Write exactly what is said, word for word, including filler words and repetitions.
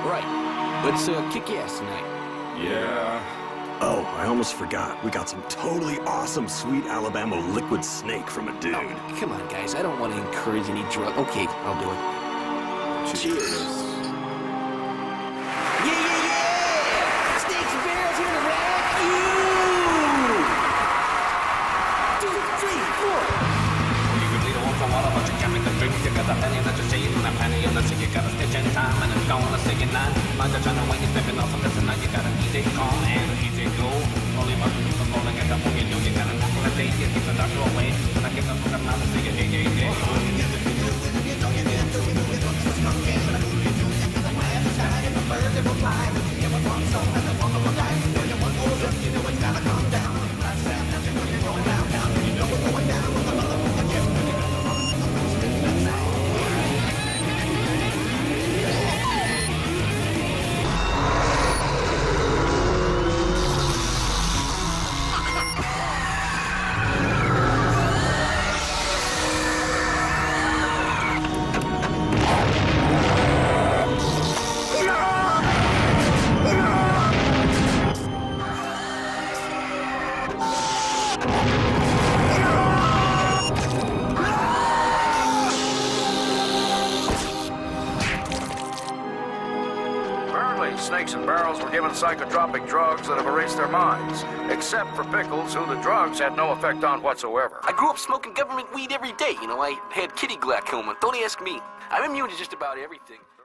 Right. Let's uh, kick ass tonight. Yeah. Oh, I almost forgot. We got some totally awesome sweet Alabama liquid snake from a dude. Oh, come on, guys. I don't want to encourage any drug. Okay, I'll do it. Cheers. Cheers. Yeah, yeah, yeah! Snakes and barrels here to rock you! Two, three, four. You can lead a one for one, a bunch of chemical drinks. You got a penny that you're saying, and a penny in the sick. You got a stitch in time, and it's gonna say it nine. Mind the channel when you're stepping off of this, and now you got an easy calm and an easy go. Only my people are falling at the point you do. You got an apple a day, you keep the doctor away. And I get the fucking mouth and say, yeah, yeah, yeah. Snakes and barrels were given psychotropic drugs that have erased their minds, except for Pickles, who the drugs had no effect on whatsoever. I grew up smoking government weed every day. You know, I had kitty glaucoma. Don't ask me. I'm immune to just about everything.